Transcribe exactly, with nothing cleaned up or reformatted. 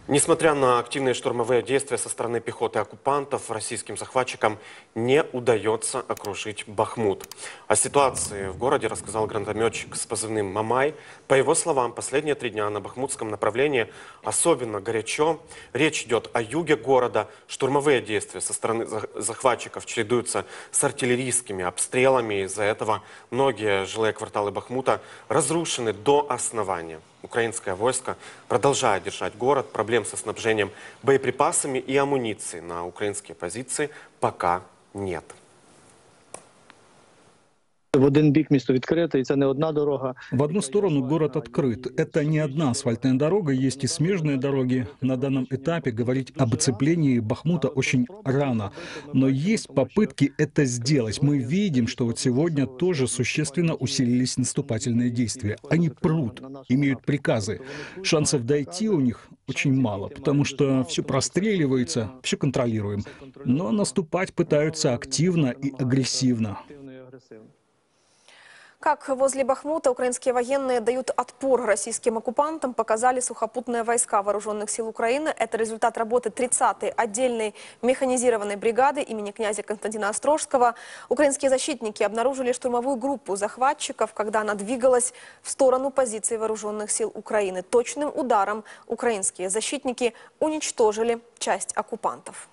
Несмотря на активные штурмовые действия со стороны пехоты оккупантов, российским захватчикам не удается окружить Бахмут. О ситуации в городе рассказал гранатометчик с позывным «Мамай». По его словам, последние три дня на бахмутском направлении особенно горячо. Речь идет о юге города. Штурмовые действия со стороны захватчиков чередуются с артиллерийскими обстрелами. Из-за этого многие жилые кварталы Бахмута разрушены до основания. Украинское войско продолжает держать город. Проблем со снабжением боеприпасами и амуницией на украинские позиции пока нет. В один бік місто відкрите, і це не одна дорога. В одну сторону город открыт. Это не одна асфальтная дорога, есть и смежные дороги. На данном этапе говорить об оцеплении Бахмута очень рано. Но есть попытки это сделать. Мы видим, что вот сегодня тоже существенно усилились наступательные действия. Они прут, имеют приказы. Шансов дойти у них очень мало, потому что все простреливается, все контролируем. Но наступать пытаются активно и агрессивно. Как возле Бахмута украинские военные дают отпор российским оккупантам, показали сухопутные войска Вооруженных сил Украины. Это результат работы тридцатой отдельной механизированной бригады имени князя Константина Острожского. Украинские защитники обнаружили штурмовую группу захватчиков, когда она двигалась в сторону позиций Вооруженных сил Украины. Точным ударом украинские защитники уничтожили часть оккупантов.